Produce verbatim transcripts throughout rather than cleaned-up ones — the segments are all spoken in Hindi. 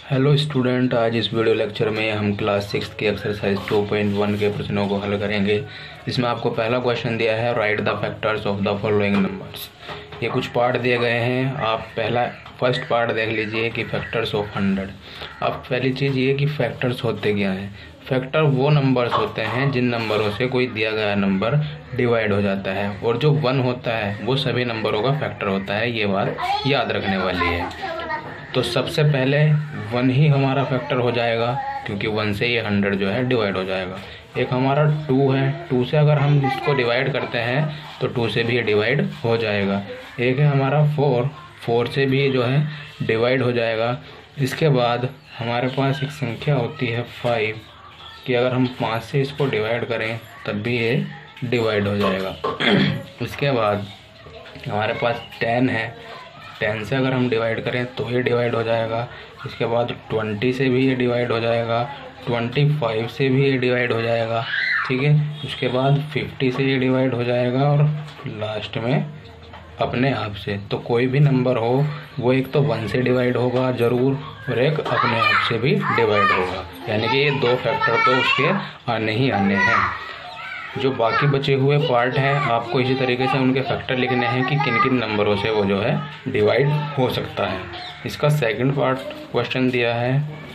हेलो स्टूडेंट, आज इस वीडियो लेक्चर में हम क्लास सिक्स की एक्सरसाइज टू पॉइंट वन के प्रश्नों को हल करेंगे। इसमें आपको पहला क्वेश्चन दिया है, write the factors of the following numbers. ये कुछ पार्ट दिए गए हैं, आप पहला फर्स्ट पार्ट देख लीजिए कि फैक्टर्स ऑफ हंड्रेड। अब पहली चीज़ ये कि फैक्टर्स होते क्या हैं। फैक्टर वो नंबर्स होते हैं जिन नंबरों से कोई दिया गया नंबर डिवाइड हो जाता है, और जो वन होता है वो सभी नंबरों का फैक्टर होता है। ये बात याद रखने वाली है। तो सबसे पहले वन ही हमारा फैक्टर हो जाएगा, क्योंकि वन से ये हंड्रेड जो है डिवाइड हो जाएगा। एक हमारा टू है, टू से अगर हम इसको डिवाइड करते हैं तो टू से भी ये डिवाइड हो जाएगा। एक है हमारा फोर, फोर से भी जो है डिवाइड हो जाएगा। इसके बाद हमारे पास एक संख्या होती है फाइव, कि अगर हम पाँच से इसको डिवाइड करें तब भी ये डिवाइड हो जाएगा। इसके बाद हमारे पास टेन है, टेन से अगर हम डिवाइड करें तो ये डिवाइड हो जाएगा। इसके बाद ट्वेंटी से भी ये डिवाइड हो जाएगा, ट्वेंटी फाइव से भी ये डिवाइड हो जाएगा, ठीक है। उसके बाद फिफ्टी से ये डिवाइड हो जाएगा, और लास्ट में अपने आप से। तो कोई भी नंबर हो वो एक तो वन से डिवाइड होगा ज़रूर, और एक अपने आप से भी डिवाइड होगा। यानी कि ये दो फैक्टर तो उसके आने ही आने हैं। जो बाकी बचे हुए पार्ट हैं, आपको इसी तरीके से उनके फैक्टर लिखने हैं कि किन किन नंबरों से वो जो है डिवाइड हो सकता है। इसका सेकंड पार्ट क्वेश्चन दिया है,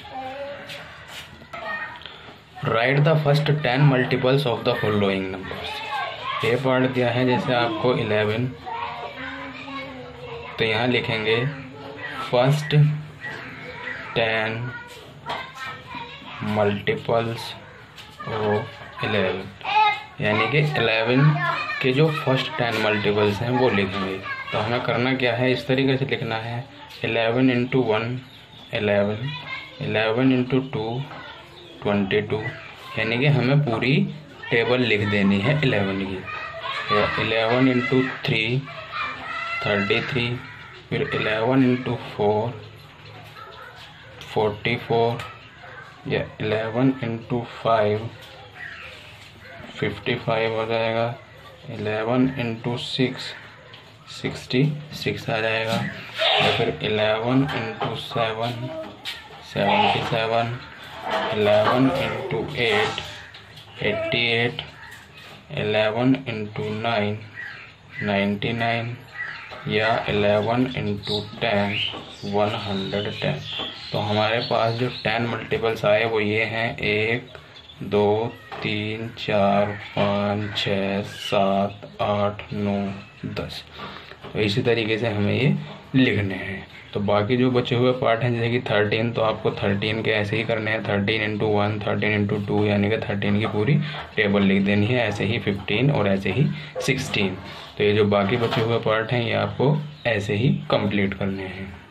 write the first ten multiples of the following numbers. ये पार्ट दिया है जैसे आपको इलेवन, तो यहाँ लिखेंगे first ten multiples of eleven, यानी कि इलेवन के जो फर्स्ट टेन मल्टीपल्स हैं वो लिखेंगे। तो हमें करना क्या है, इस तरीके से लिखना है, eleven into one eleven, eleven into two twenty two, यानी कि हमें पूरी टेबल लिख देनी है इलेवन की। Eleven into three thirty three, फिर eleven into four forty four, या eleven into five fifty five हो जाएगा, eleven into six sixty six आ जाएगा, या फिर eleven into seven seventy seven, eleven into eight eighty eight, eleven into nine ninety nine, या eleven into ten one hundred ten. तो हमारे पास जो टेन मल्टीपल्स आए वो ये हैं, एक दो तीन चार पाँच छः सात आठ नौ दस। तो इसी तरीके से हमें ये लिखने हैं। तो बाकी जो बचे हुए पार्ट हैं जैसे कि थर्टीन, तो आपको थर्टीन के ऐसे ही करने हैं, thirteen into one thirteen into two, यानी कि थर्टीन की पूरी टेबल लिख देनी है। ऐसे ही फिफ्टीन और ऐसे ही सिक्सटीन। तो ये जो बाकी बचे हुए पार्ट हैं ये आपको ऐसे ही कंप्लीट करने हैं।